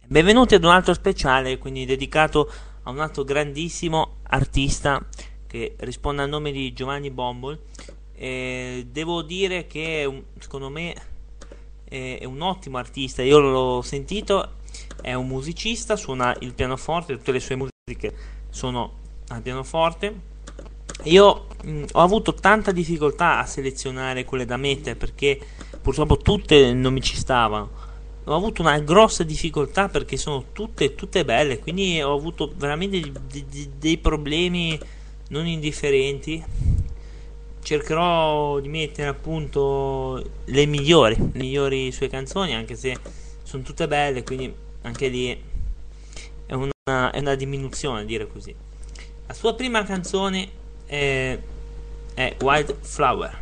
Benvenuti ad un altro speciale, quindi dedicato a un altro grandissimo artista che risponde al nome di Giovanni Bombol. Devo dire che secondo me è un ottimo artista, io l'ho sentito, è un musicista, suona il pianoforte, tutte le sue musiche sono al pianoforte. Io ho avuto tanta difficoltà a selezionare quelle da mettere perché purtroppo tutte non mi ci stavano. Ho avuto una grossa difficoltà perché sono tutte belle, quindi ho avuto veramente dei problemi non indifferenti. Cercherò di mettere appunto le migliori sue canzoni, anche se sono tutte belle, quindi anche lì è una diminuzione, dire così. La sua prima canzone è Wildflower.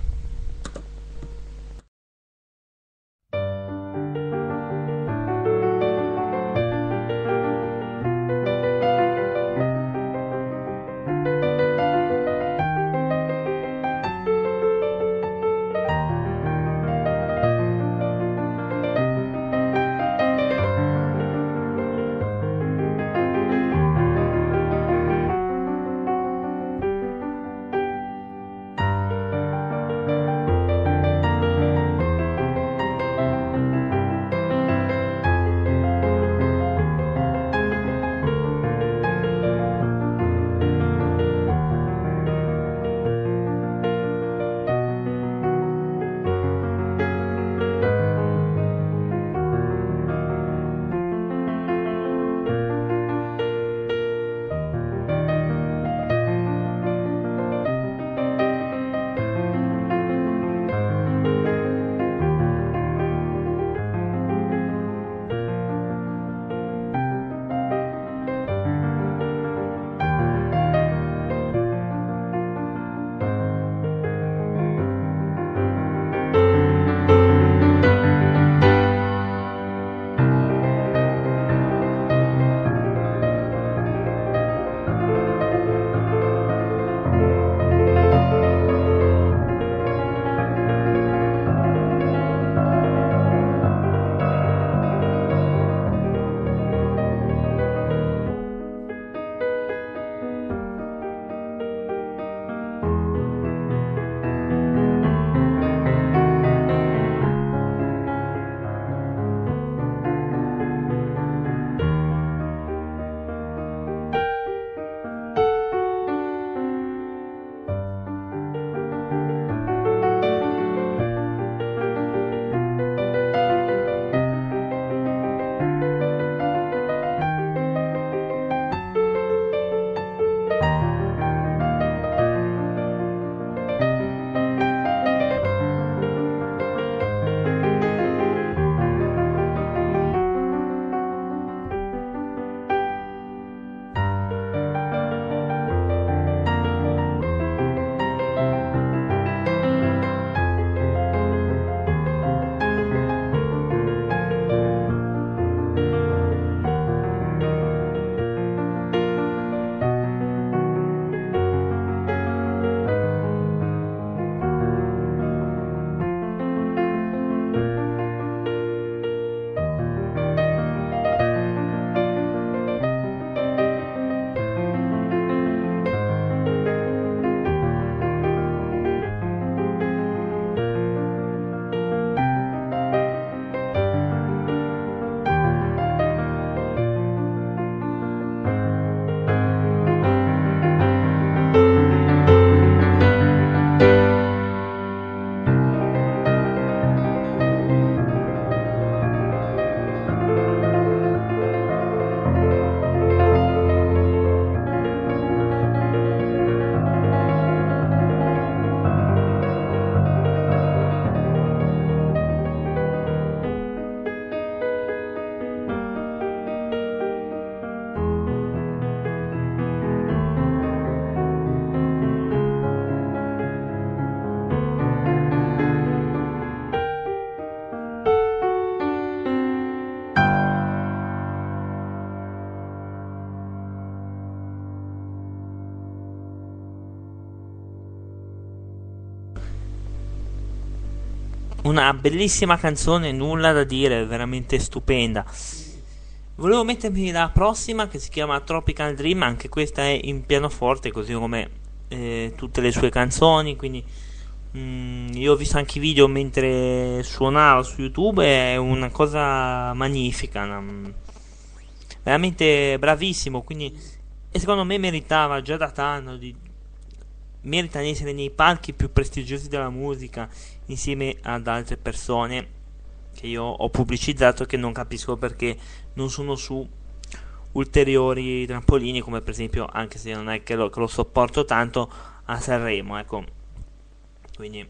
Una bellissima canzone, nulla da dire, veramente stupenda. Volevo mettermi la prossima che si chiama Tropical Dream, anche questa è in pianoforte, così come tutte le sue canzoni, quindi io ho visto anche i video mentre suonava su YouTube, è una cosa magnifica, veramente bravissimo, quindi e secondo me meritava già da tanto merita di essere nei palchi più prestigiosi della musica insieme ad altre persone che io ho pubblicizzato, che non capisco perché non sono su ulteriori trampolini, come per esempio, anche se non è che lo sopporto tanto, a Sanremo, ecco. Quindi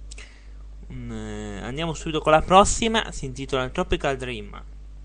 andiamo subito con la prossima, si intitola Tropical Dream.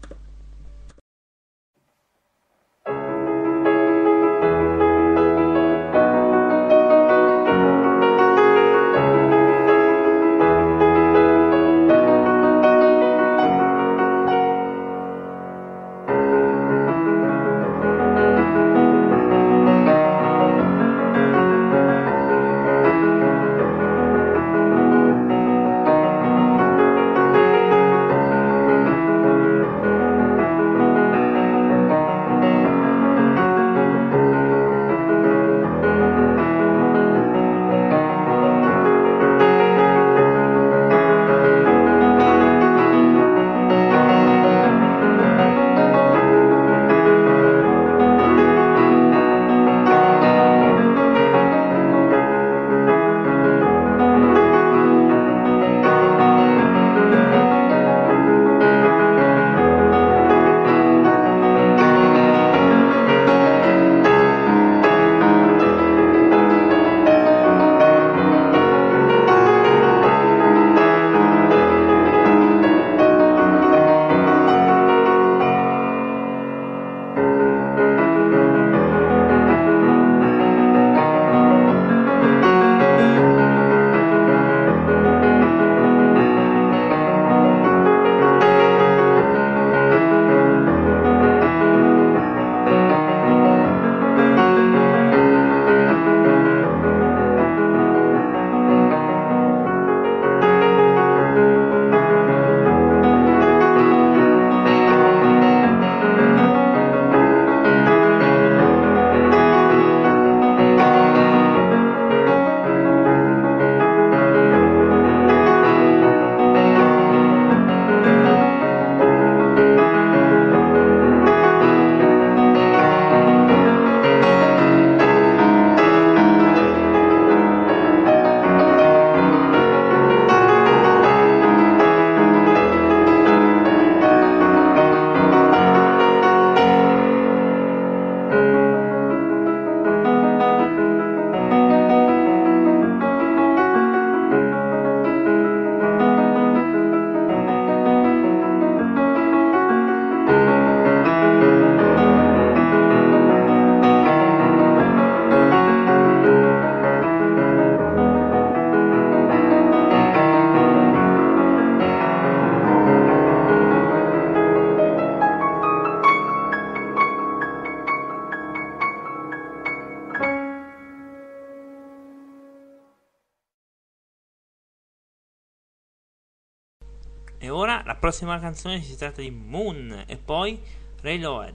E ora la prossima canzone, si tratta di Moon e poi Radiohead.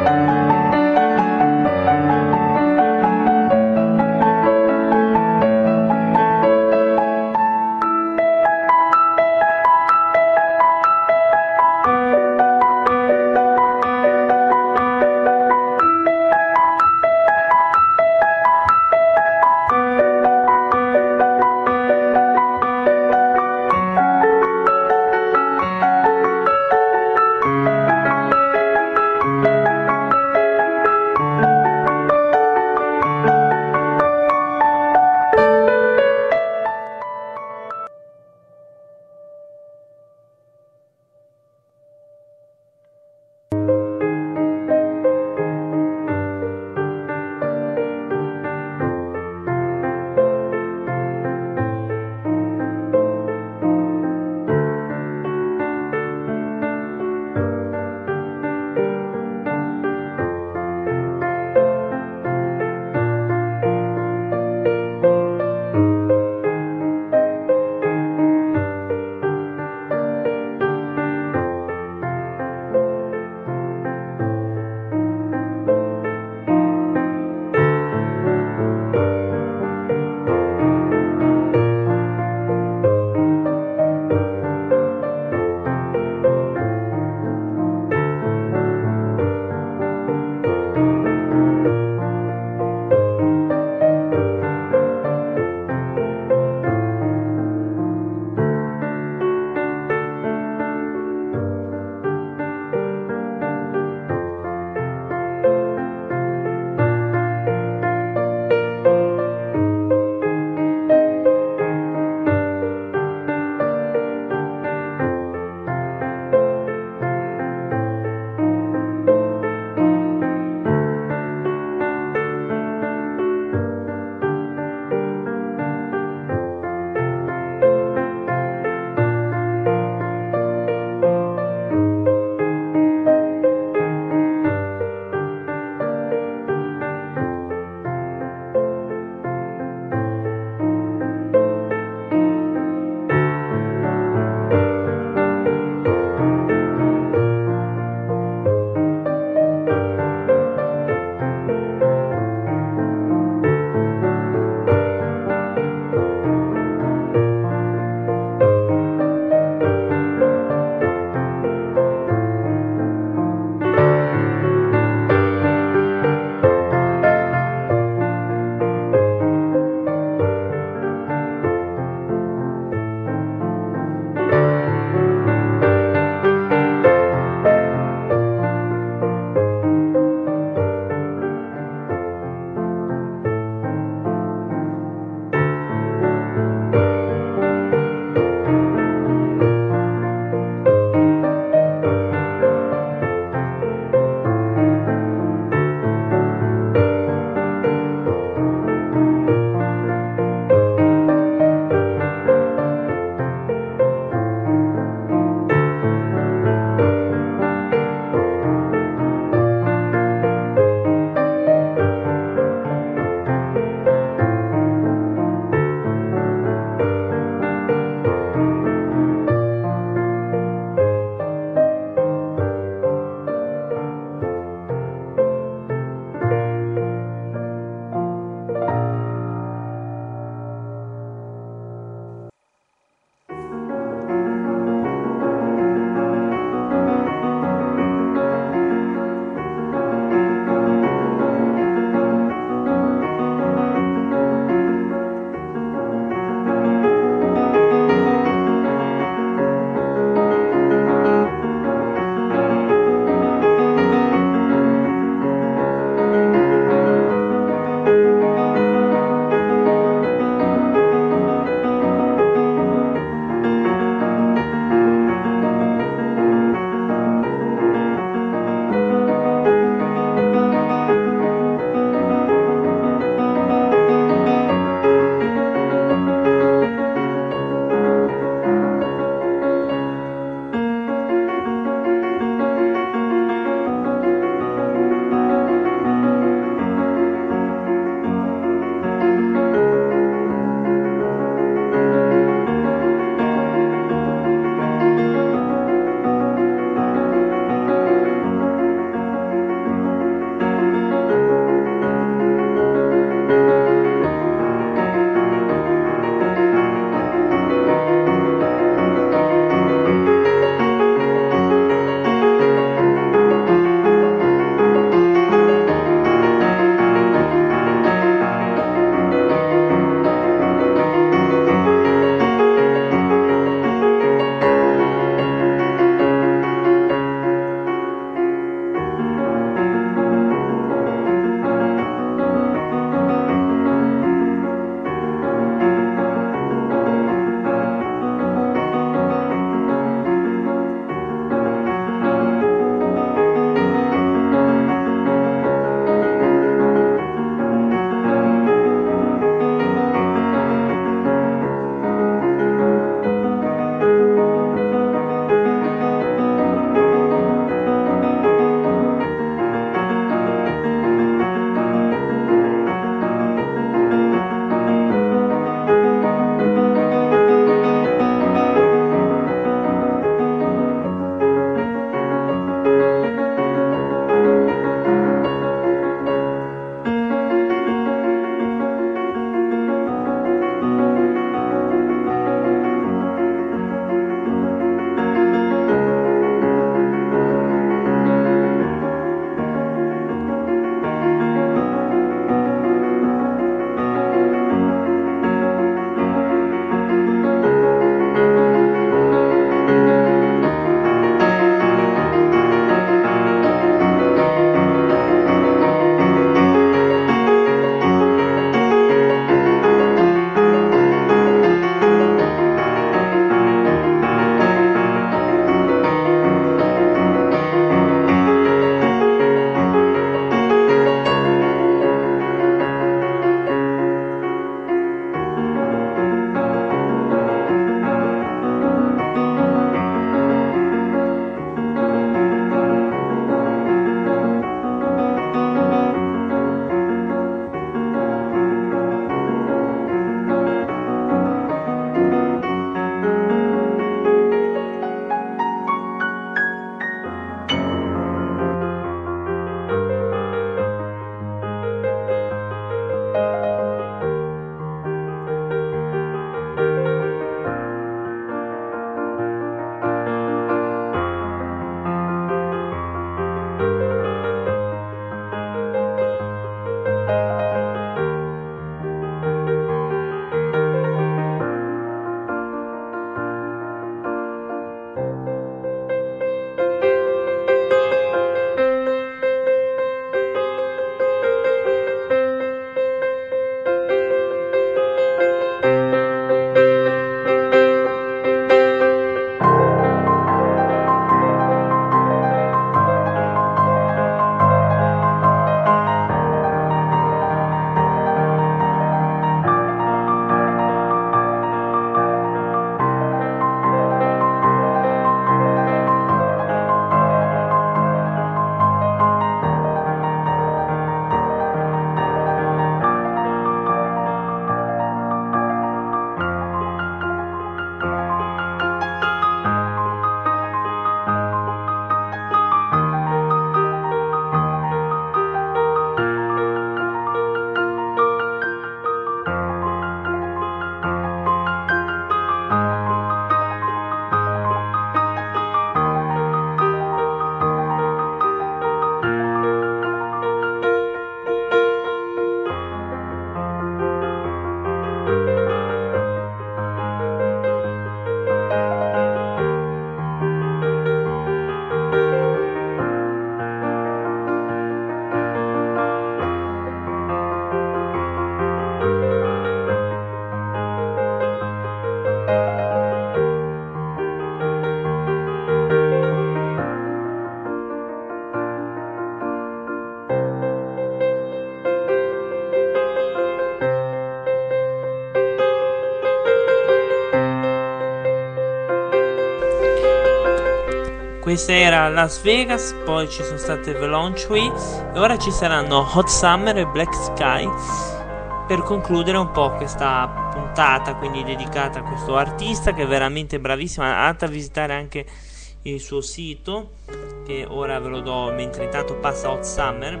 questa era Las Vegas, poi ci sono state The Launch Tree e ora ci saranno Hot Summer e Black Sky per concludere un po' questa puntata, quindi dedicata a questo artista che è veramente bravissimo. Andate a visitare anche il suo sito, che ora ve lo do mentre intanto passa Hot Summer.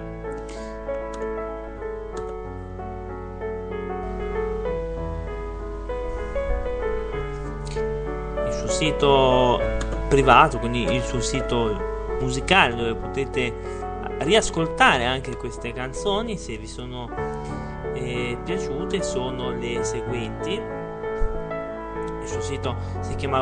Il suo sito privato, quindi il suo sito musicale, dove potete riascoltare anche queste canzoni se vi sono piaciute, sono le seguenti. Il suo sito si chiama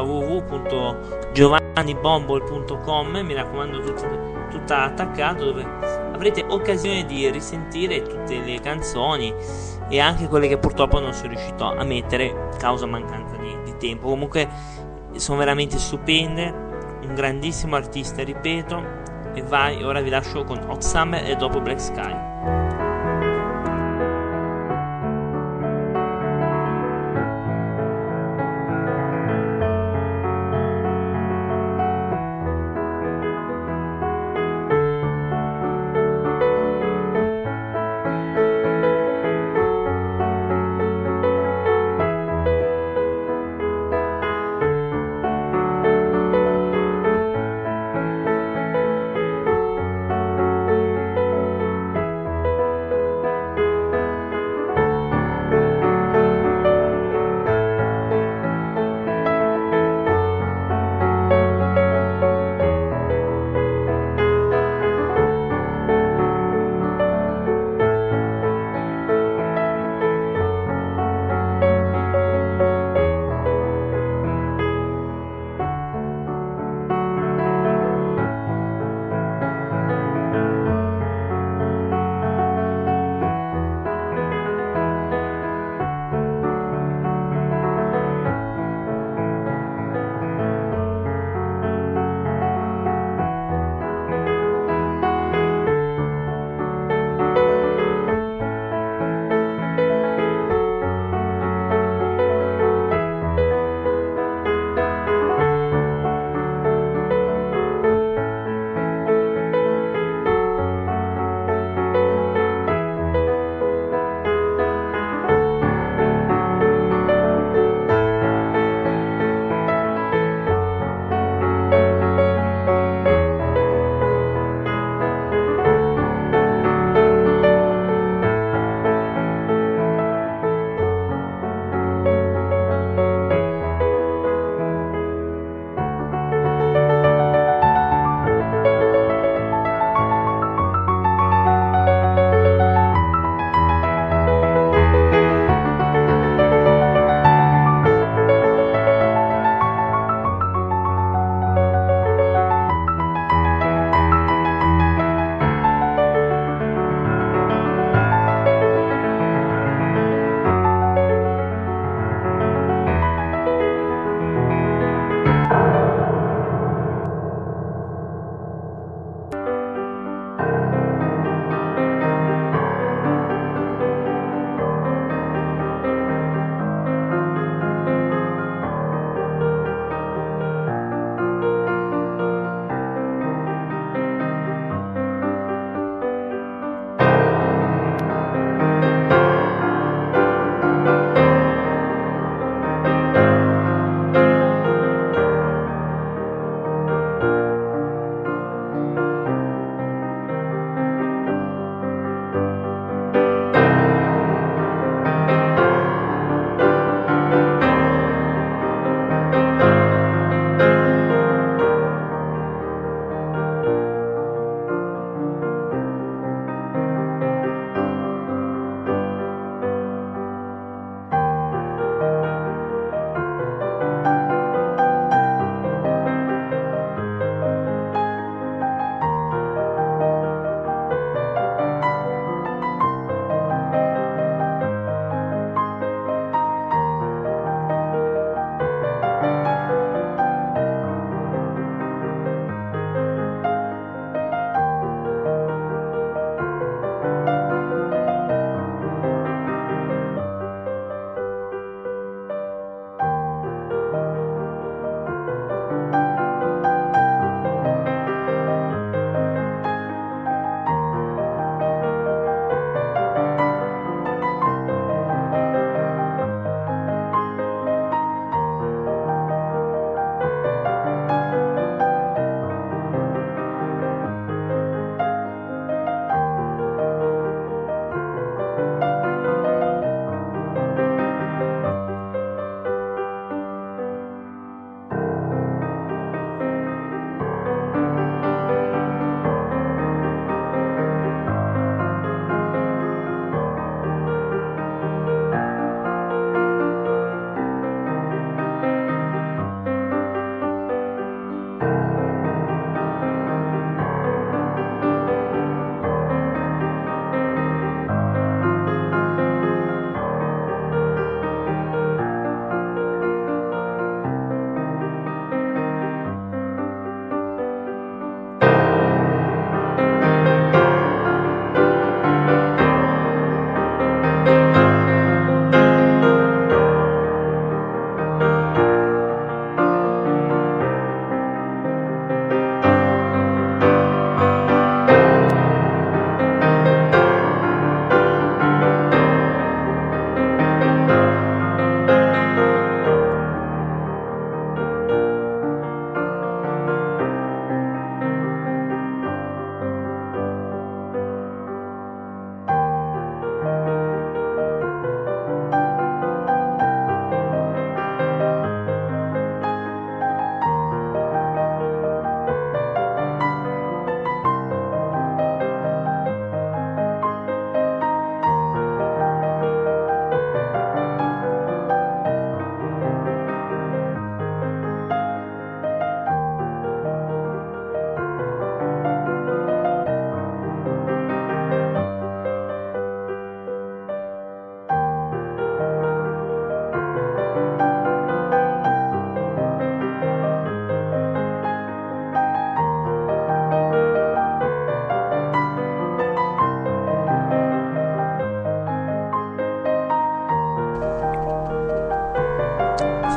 www.giovannibomble.com, mi raccomando tutta attaccato, dove avrete occasione di risentire tutte le canzoni e anche quelle che purtroppo non sono riuscito a mettere causa mancanza di tempo. Comunque sono veramente stupende, un grandissimo artista, ripeto. E vai, ora vi lascio con Hot Summer e dopo Black Sky.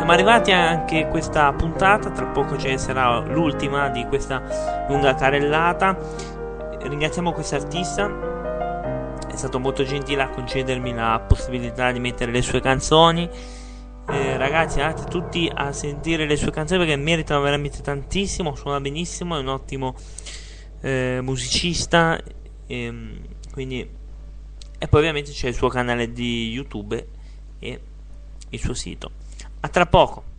siamo arrivati anche a questa puntata, tra poco ce ne sarà l'ultima di questa lunga carrellata. Ringraziamo quest'artista, è stato molto gentile a concedermi la possibilità di mettere le sue canzoni. Ragazzi, andate tutti a sentire le sue canzoni perché meritano veramente tantissimo, suona benissimo, è un ottimo musicista, quindi. E poi ovviamente c'è il suo canale di YouTube e il suo sito. A tra poco.